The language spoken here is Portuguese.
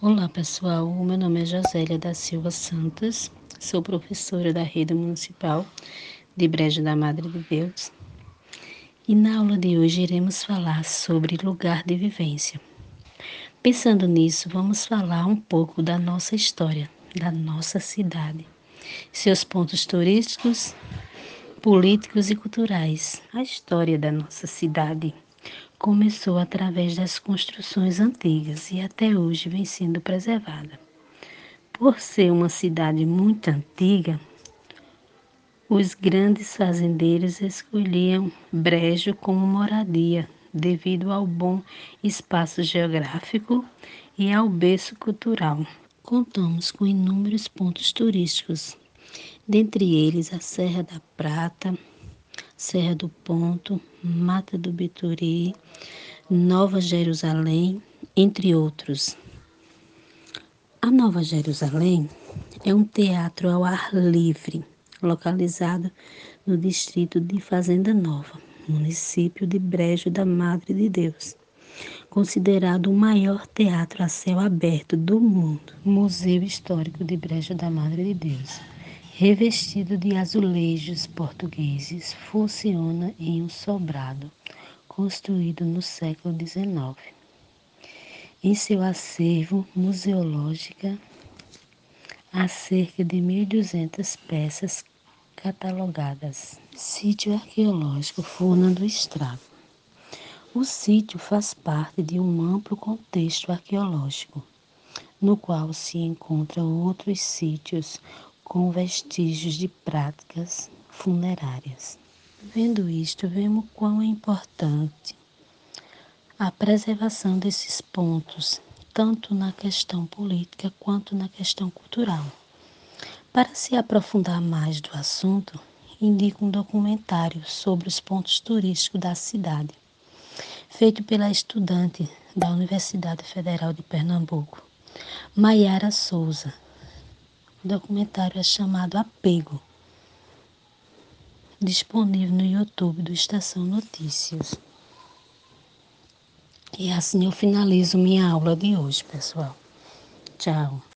Olá pessoal, o meu nome é Josélia da Silva Santos, sou professora da Rede Municipal de Brejo da Madre de Deus e na aula de hoje iremos falar sobre lugar de vivência. Pensando nisso, vamos falar um pouco da nossa história, da nossa cidade, seus pontos turísticos, políticos e culturais. A história da nossa cidade começou através das construções antigas e até hoje vem sendo preservada. Por ser uma cidade muito antiga, os grandes fazendeiros escolhiam Brejo como moradia, devido ao bom espaço geográfico e ao berço cultural. Contamos com inúmeros pontos turísticos, dentre eles a Serra da Prata, Serra do Ponto, Mata do Beturi, Nova Jerusalém, entre outros. A Nova Jerusalém é um teatro ao ar livre, localizado no distrito de Fazenda Nova, município de Brejo da Madre de Deus, considerado o maior teatro a céu aberto do mundo. Museu Histórico de Brejo da Madre de Deus, revestido de azulejos portugueses, funciona em um sobrado, construído no século XIX. Em seu acervo museológico, há cerca de 1.200 peças catalogadas. Sítio arqueológico Furna do Estrago. O sítio faz parte de um amplo contexto arqueológico, no qual se encontram outros sítios com vestígios de práticas funerárias. Vendo isto, vemos quão é importante a preservação desses pontos, tanto na questão política quanto na questão cultural. Para se aprofundar mais do assunto, indico um documentário sobre os pontos turísticos da cidade, feito pela estudante da Universidade Federal de Pernambuco, Maiara Souza. O documentário é chamado Apego, disponível no YouTube do Estação Notícias. E assim eu finalizo minha aula de hoje, pessoal. Tchau.